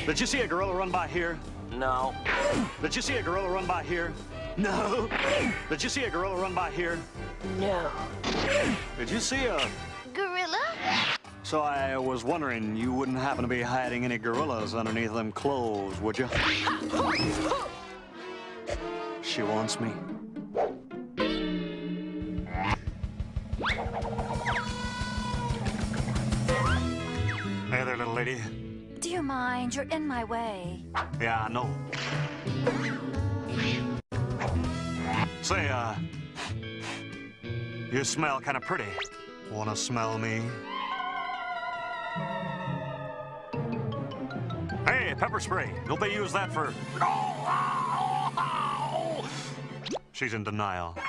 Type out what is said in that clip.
Did you see a gorilla run by here? No. Did you see a gorilla run by here? No. Did you see a gorilla run by here? No. Did you see a... Gorilla? So I was wondering, you wouldn't happen to be hiding any gorillas underneath them clothes, would you? She wants me. Hey there, little lady. Do you mind? You're in my way. Yeah, I know. Say, you smell kind of pretty. Wanna smell me? Hey, pepper spray. Don't they use that for... She's in denial.